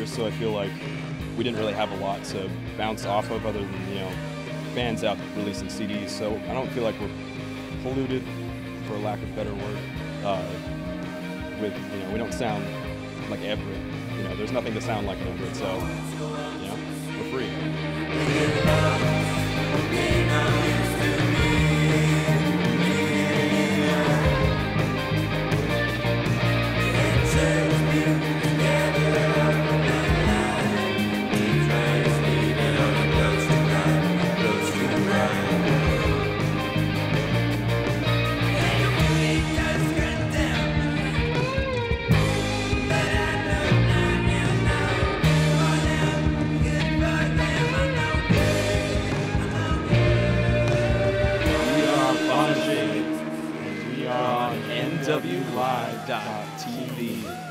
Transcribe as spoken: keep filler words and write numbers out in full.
just so I feel like we didn't really have a lot to bounce off of other than, you know, bands out releasing C Ds. So I don't feel like we're polluted, for lack of better word, uh, with, you know, we don't sound like Everett. You know, there's nothing to sound like Everett, so, you know, we're free. Fauna Shade, and we are on N W live dot T V.